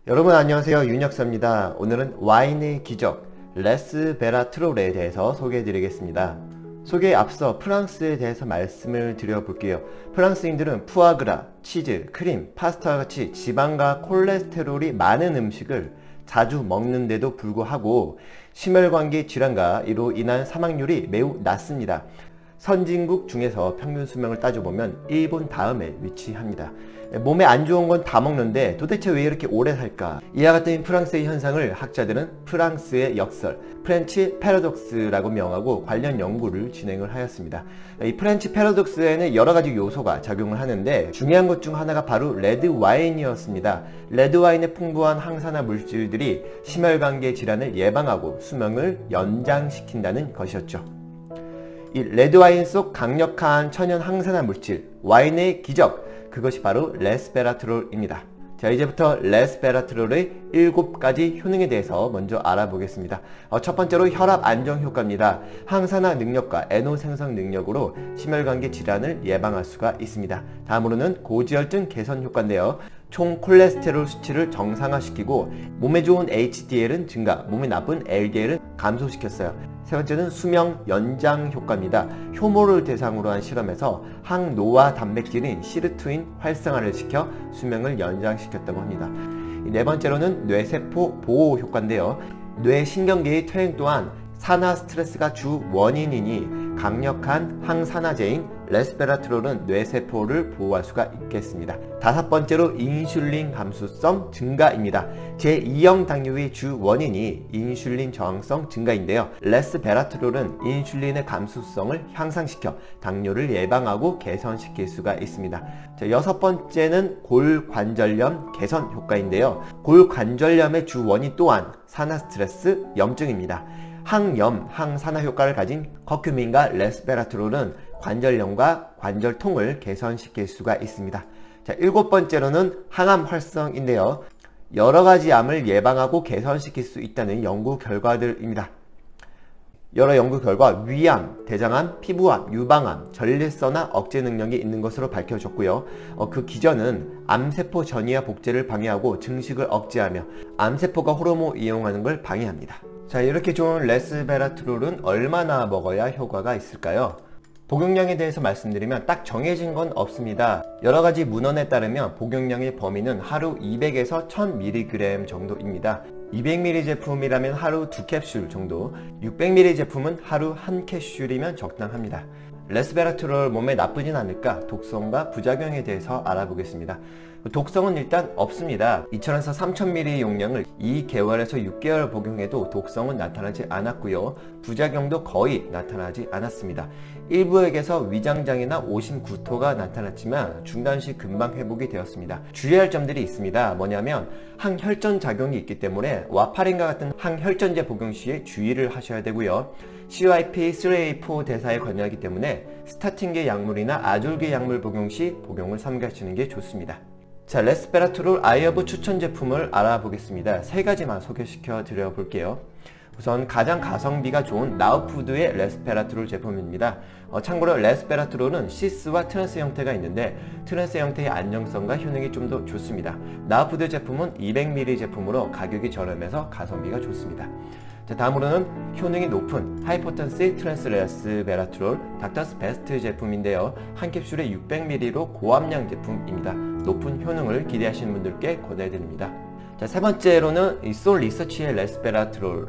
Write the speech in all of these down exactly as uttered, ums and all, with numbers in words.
여러분 안녕하세요, 윤혁서입니다. 오늘은 와인의 기적 레스베라트롤에 대해서 소개해 드리겠습니다. 소개에 앞서 프랑스에 대해서 말씀을 드려볼게요. 프랑스인들은 푸아그라, 치즈, 크림, 파스타와 같이 지방과 콜레스테롤이 많은 음식을 자주 먹는데도 불구하고 심혈관계 질환과 이로 인한 사망률이 매우 낮습니다. 선진국 중에서 평균 수명을 따져보면 일본 다음에 위치합니다. 몸에 안 좋은 건 다 먹는데 도대체 왜 이렇게 오래 살까? 이와 같은 프랑스의 현상을 학자들은 프랑스의 역설, 프렌치 패러독스라고 명하고 관련 연구를 진행을 하였습니다. 이 프렌치 패러독스에는 여러 가지 요소가 작용을 하는데 중요한 것 중 하나가 바로 레드 와인이었습니다. 레드 와인의 풍부한 항산화 물질들이 심혈관계 질환을 예방하고 수명을 연장시킨다는 것이었죠. 이 레드와인 속 강력한 천연 항산화 물질, 와인의 기적, 그것이 바로 레스베라트롤입니다. 자, 이제부터 레스베라트롤의 일곱 가지 효능에 대해서 먼저 알아보겠습니다. 어, 첫 번째로 혈압 안정 효과입니다. 항산화 능력과 에노 생성 능력으로 심혈관계 질환을 예방할 수가 있습니다. 다음으로는 고지혈증 개선 효과인데요. 총 콜레스테롤 수치를 정상화시키고 몸에 좋은 에이치디엘은 증가, 몸에 나쁜 엘디엘은 감소시켰어요. 세 번째는 수명 연장 효과입니다. 효모를 대상으로 한 실험에서 항노화 단백질인 시르투인 활성화를 시켜 수명을 연장시켰다고 합니다. 네 번째로는 뇌세포 보호 효과인데요. 뇌신경계의 퇴행 또한 산화 스트레스가 주 원인이니 강력한 항산화제인 레스베라트롤은 뇌세포를 보호할 수가 있겠습니다. 다섯 번째로 인슐린 감수성 증가입니다. 제이형 당뇨의 주 원인이 인슐린 저항성 증가인데요. 레스베라트롤은 인슐린의 감수성을 향상시켜 당뇨를 예방하고 개선시킬 수가 있습니다. 자, 여섯 번째는 골관절염 개선 효과인데요. 골관절염의 주 원인 또한 산화 스트레스, 염증입니다. 항염, 항산화 효과를 가진 커큐민과 레스베라트롤은 관절염과 관절통을 개선시킬 수가 있습니다. 자, 일곱 번째로는 항암 활성인데요. 여러 가지 암을 예방하고 개선시킬 수 있다는 연구 결과들입니다. 여러 연구 결과 위암, 대장암, 피부암, 유방암, 전립선암 억제 능력이 있는 것으로 밝혀졌고요. 어, 그 기전은 암세포 전이와 복제를 방해하고 증식을 억제하며 암세포가 호르몬 이용하는 걸 방해합니다. 자, 이렇게 좋은 레스베라트롤은 얼마나 먹어야 효과가 있을까요? 복용량에 대해서 말씀드리면 딱 정해진 건 없습니다. 여러가지 문헌에 따르면 복용량의 범위는 하루 이백에서 천 밀리그램 정도입니다. 이백 밀리리터 제품이라면 하루 두 캡슐 정도, 육백 밀리리터 제품은 하루 한 캡슐이면 적당합니다. 레스베라트롤 몸에 나쁘진 않을까? 독성과 부작용에 대해서 알아보겠습니다. 독성은 일단 없습니다. 이천에서 삼천 밀리리터 용량을 이 개월에서 육 개월 복용해도 독성은 나타나지 않았고요. 부작용도 거의 나타나지 않았습니다. 일부에게서 위장장애나 오심 구토가 나타났지만 중단 시 금방 회복이 되었습니다. 주의할 점들이 있습니다. 뭐냐면 항혈전 작용이 있기 때문에 와파린과 같은 항혈전제 복용 시에 주의를 하셔야 되고요. 씨와이피 쓰리 에이 사 대사에 관여하기 때문에 스타틴계 약물이나 아졸계 약물 복용 시 복용을 삼가시는 게 좋습니다. 자, 레스베라트롤 아이허브 추천 제품을 알아보겠습니다. 세 가지만 소개시켜 드려 볼게요. 우선 가장 가성비가 좋은 나우푸드의 레스베라트롤 제품입니다. 어, 참고로 레스베라트롤은 시스와 트랜스 형태가 있는데 트랜스 형태의 안정성과 효능이 좀 더 좋습니다. 나우푸드 제품은 이백 밀리리터 제품으로 가격이 저렴해서 가성비가 좋습니다. 자, 다음으로는 효능이 높은 하이포턴시 트랜스 레스베라트롤 닥터스 베스트 제품인데요. 한 캡슐에 육백 밀리리터로 고함량 제품입니다. 높은 효능을 기대하시는 분들께 권해드립니다. 자, 세 번째로는 이 솔 리서치의 레스베라트롤,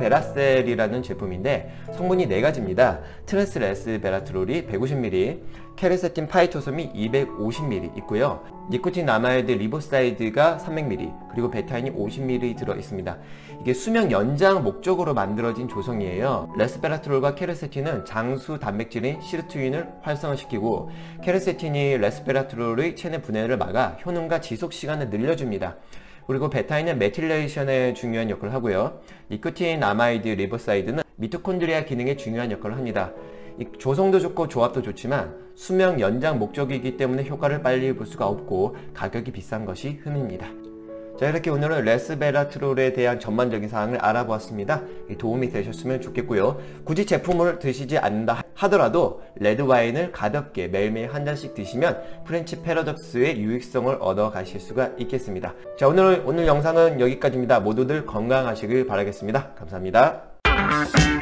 레스베라셀이라는 제품인데 성분이 네 가지입니다. 트랜스 레스베라트롤이 백오십 밀리리터, 케르세틴 파이토솜이 이백오십 밀리리터 있고요. 니코틴 아마이드 리보사이드가 삼백 밀리리터, 그리고 베타인이 오십 밀리리터 들어 있습니다. 이게 수명 연장 목적으로 만들어진 조성이에요. 레스베라트롤과 케르세틴은 장수 단백질인 시르투인을 활성화시키고 케르세틴이 레스베라트롤의 체내 분해를 막아 효능과 지속 시간을 늘려줍니다. 그리고 베타인은 메틸레이션에 중요한 역할을 하고요. 니코틴 아마이드 리보사이드는 미토콘드리아 기능에 중요한 역할을 합니다. 이 조성도 좋고 조합도 좋지만 수명 연장 목적이기 때문에 효과를 빨리 볼 수가 없고 가격이 비싼 것이 흠입니다. 자, 이렇게 오늘은 레스베라트롤에 대한 전반적인 사항을 알아보았습니다. 도움이 되셨으면 좋겠고요. 굳이 제품을 드시지 않는다 하더라도 레드와인을 가볍게 매일매일 한 잔씩 드시면 프렌치 패러독스의 유익성을 얻어 가실 수가 있겠습니다. 자, 오늘 오늘 영상은 여기까지입니다. 모두들 건강하시길 바라겠습니다. 감사합니다.